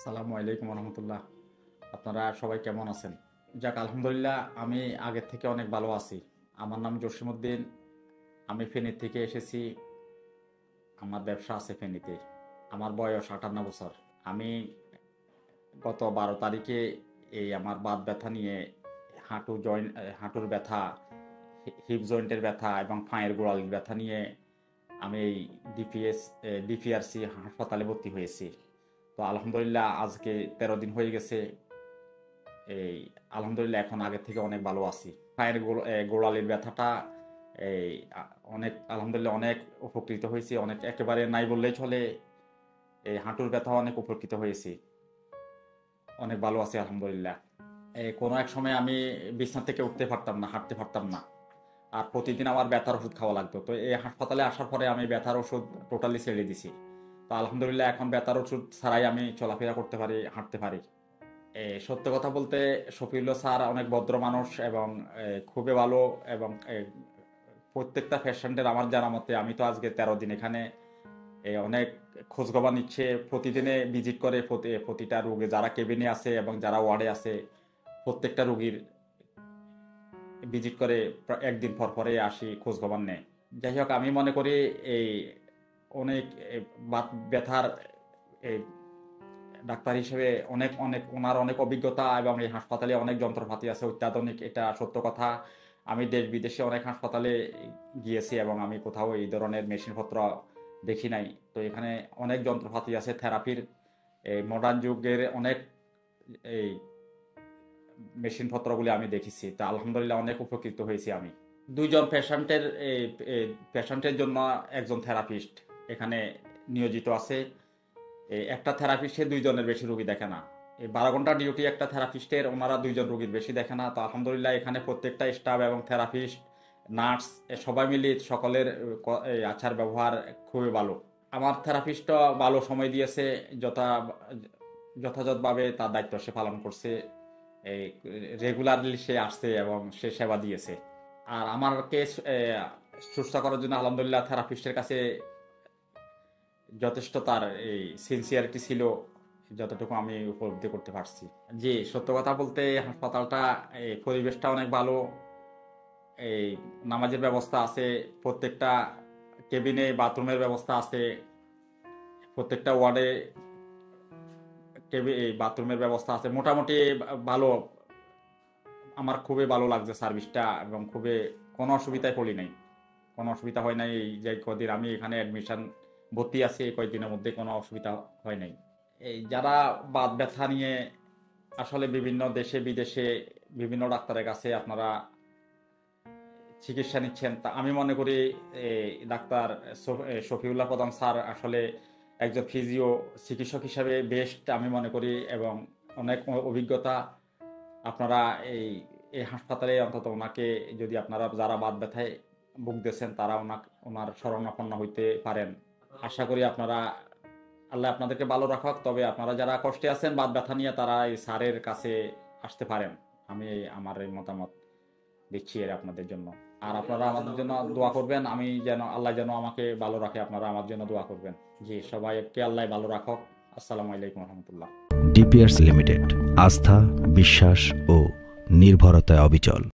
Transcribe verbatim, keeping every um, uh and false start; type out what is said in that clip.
আসসালামু আলাইকুম রহমতুল্লাহ। আপনারা সবাই কেমন আছেন? যাক, আলহামদুলিল্লাহ আমি আগের থেকে অনেক ভালো আছি। আমার নাম জসিমউদ্দিন। আমি ফেনী থেকে এসেছি। আমার ব্যবসা আছে ফেনীতে। আমার বয়স আটান্ন বছর। আমি গত বারো তারিখে এই আমার বাত ব্যথা নিয়ে হাঁটু জয়েন্ট হাঁটুর ব্যথা, হিপ জয়েন্টের ব্যথা এবং পায়ের গোড়ালির ব্যথা নিয়ে আমি এই ডিপিএস ডিপিআরসি হাসপাতালে ভর্তি হয়েছি। তো আলহামদুলিল্লাহ আজকে তেরো দিন হয়ে গেছে। এই আলহামদুলিল্লাহ এখন আগের থেকে অনেক ভালো আছি। পায়ের গোড়ালির ব্যথাটা এই অনেক আলহামদুলিল্লাহ অনেক উপকৃত হয়েছি, অনেক একেবারে নাই বললেই চলে। এই হাঁটুর ব্যথা অনেক উপকৃত হয়েছি, অনেক ভালো আছি আলহামদুলিল্লাহ। এই কোনো এক সময় আমি বিছনা থেকে উঠতে পারতাম না, হাঁটতে পারতাম না, আর প্রতিদিন আমার ব্যথার ওষুধ খাওয়া লাগতো। তো এই হাসপাতালে আসার পরে আমি ব্যথার ওষুধ টোটালি ছেড়ে দিছি। তো আলহামদুলিল্লাহ এখন ব্যথার ওষুধ ছাড়াই আমি চলাফেরা করতে পারি, হাঁটতে পারি। সত্য কথা বলতে শফিউল্লাহ স্যার অনেক ভদ্র মানুষ এবং খুবই ভালো, এবং প্রত্যেকটা পেশেন্টের আমার জানা মতে, আমি তো আজকে তেরো দিন এখানে অনেক খোঁজখবর নিচ্ছে, প্রতিদিনে ভিজিট করে প্রতিটা রোগী, যারা কেবিনে আছে এবং যারা ওয়ার্ডে আছে প্রত্যেকটা রোগীর ভিজিট করে, একদিন পর পরে আসি খোঁজখবর নেয়। যাই হোক, আমি মনে করি এই অনেক ব্যথার এই ডাক্তার হিসেবে অনেক অনেক ওনার অনেক অভিজ্ঞতা, এবং এই হাসপাতালে অনেক যন্ত্রপাতি আছে অত্যাধুনিক, এটা সত্য কথা। আমি দেশ বিদেশে অনেক হাসপাতালে গিয়েছি এবং আমি কোথাও এই ধরনের মেশিনপত্র দেখি নাই। তো এখানে অনেক যন্ত্রপাতি আছে থেরাপির, এই মডার্ন যুগের অনেক এই মেশিনপত্রগুলি আমি দেখেছি। তা আলহামদুলিল্লাহ অনেক উপকৃত হয়েছি আমি। দুইজন পেশেন্টের পেশেন্টের জন্য একজন থেরাপিস্ট এখানে নিয়োজিত আছে। একটা থেরাপিস্টে দুইজনের বেশি রোগী দেখে না। এই বারো ঘন্টা ডিউটি একটা থেরাপিস্টের, ওনারা দুইজন রোগীর বেশি দেখে না। তো আলহামদুলিল্লাহ এখানে প্রত্যেকটা স্টাফ এবং থেরাপিস্ট, নার্স সবাই মিলে সকলের আচার ব্যবহার খুবই ভালো। আমার থেরাপিস্টও ভালো সময় দিয়েছে, যথা যথাযথভাবে তার দায়িত্ব সে পালন করছে। এই রেগুলারলি সে আসছে এবং সে সেবা দিয়েছে। আর আমাকে সুস্থ করার জন্য আলহামদুলিল্লাহ থেরাপিস্টের কাছে যথেষ্ট তার এই সিনসিয়ারিটি ছিল, যতটুকু আমি উপলব্ধি করতে পারছি। জি, সত্য কথা বলতে হাসপাতালটা এই পরিবেশটা অনেক ভালো। এই নামাজের ব্যবস্থা আছে, প্রত্যেকটা কেবিনে বাথরুমের ব্যবস্থা আছে, প্রত্যেকটা ওয়ার্ডে কেবিন বাথরুমের ব্যবস্থা আছে। মোটামুটি ভালো, আমার খুবই ভালো লাগছে সার্ভিসটা, এবং খুবই কোনো অসুবিধায় পড়ি নাই, কোনো অসুবিধা হয় নাই। এই যে কদিন আমি এখানে অ্যাডমিশন ভর্তি আছি, এই কয়েকদিনের মধ্যে কোনো অসুবিধা হয় নাই। এই যারা বাত ব্যথা নিয়ে আসলে বিভিন্ন দেশে বিদেশে বিভিন্ন ডাক্তারের কাছে আপনারা চিকিৎসা নিচ্ছেন, তা আমি মনে করি ডাক্তার শফিউল্লাহ প্রধান স্যার আসলে একজন ফিজিও চিকিৎসক হিসাবে বেস্ট আমি মনে করি, এবং অনেক অভিজ্ঞতা। আপনারা এই এই হাসপাতালে অন্তত ওনাকে, যদি আপনারা যারা বাত ব্যথায় ভুগতেছেন তারা ওনাকে ওনার শরণাপন্ন হইতে পারেন। আশা করি আপনারা, আল্লাহ আপনাদেরকে ভালো রাখুক। তবে আপনারা যারা কষ্টে আছেন বাত ব্যথা নিয়ে, তারা এই স্যারের কাছে আসতে পারেন। আমি আমার এই মতামত দিচ্ছি এর আপনাদের জন্য। আর আপনারা আমাদের জন্য দোয়া করবেন, আমি যেন আল্লাহ যেন আমাকে ভালো রাখে, আপনারা আমার জন্য দোয়া করবেন। জি, সবাইকে আল্লাহ ভালো রাখুক। আসসালামু আলাইকুম রহমতুল্লাহ। ডিপিআরসি লিমিটেড, আস্থা, বিশ্বাস ও নির্ভরতায় অবিচল।